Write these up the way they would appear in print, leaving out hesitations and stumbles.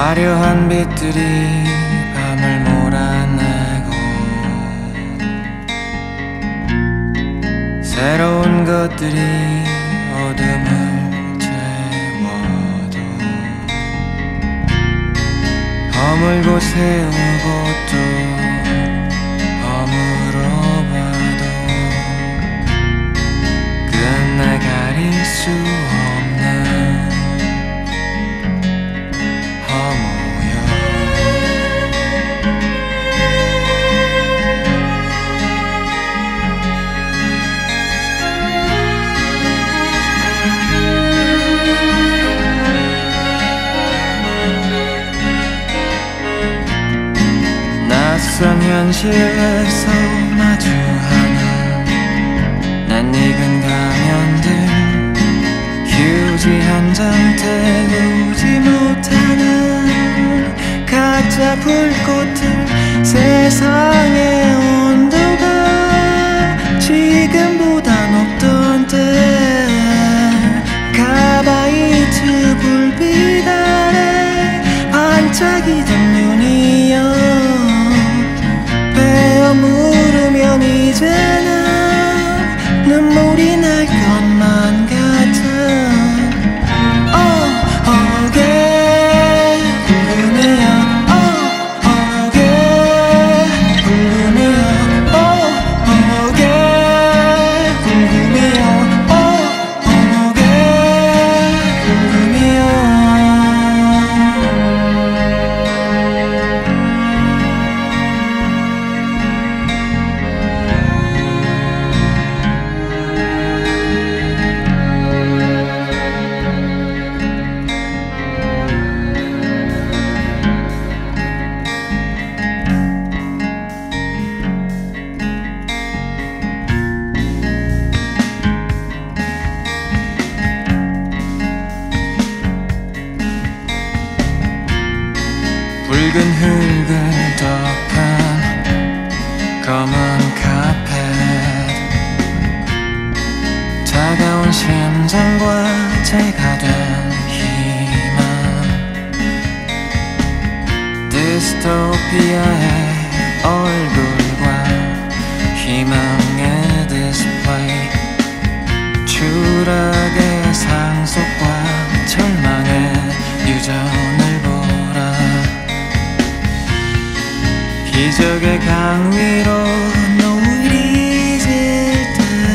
화려한 빛들이 밤을 몰아내고 새로운 것들이 어둠을 채워도 허물고 세우고 또 허물어봐도 끝내 가릴 수 없는 낯선 현실에서 마주하는 낯익은 가면들 휴지 한 장 태우지 못하는 가짜 불꽃들 세상의 온도가 지금보다 높던 때 가바이트 불빛 아래 반짝이던 눈이여 물으면 이제는 눈물이 날 것만 같은 궁금해요. 궁금해요. 궁금해요. 붉은 흙을 덮은 검은 카펫 차가운 심장과 제가 된 희망 디스토피아의 얼굴과 희망의 디스플레이 추락의 상속과 절망의 유전을 기적의 강 위로 노을이 질 때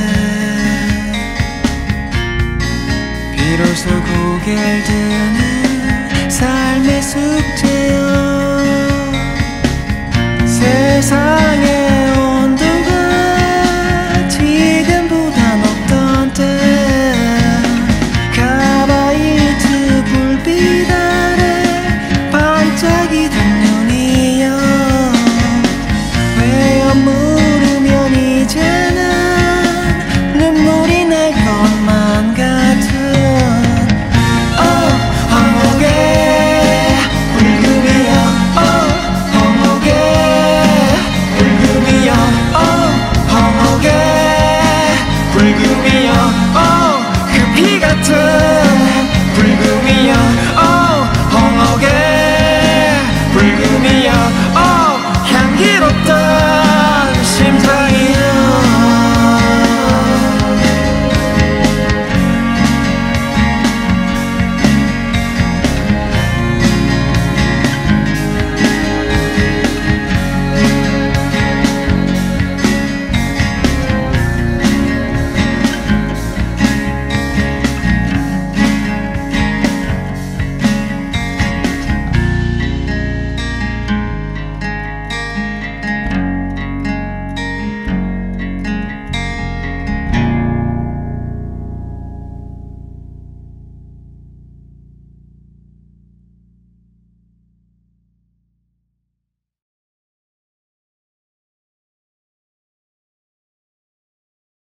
비로소 고개를 드는 삶의 숙제여 세상의 온도가 지금보다 높던 때 가바이트 불빛 아래 반짝이던 눈이여 물으면 이제는 눈물이 날 것만 같은 황홀하게 불금이여 황홀하게 불금이여 황홀하게 불금이여 그 피 같은 불금이여 황홀하게 불금이여